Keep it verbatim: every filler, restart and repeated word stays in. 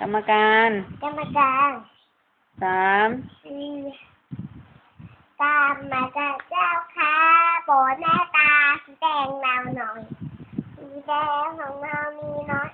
กรรมการกรรมการสามสี่ตามมาจากเจ้าค่ะโปรดหน้าตาสีแดงเราหน่อยสีแดงของเรามีน้อย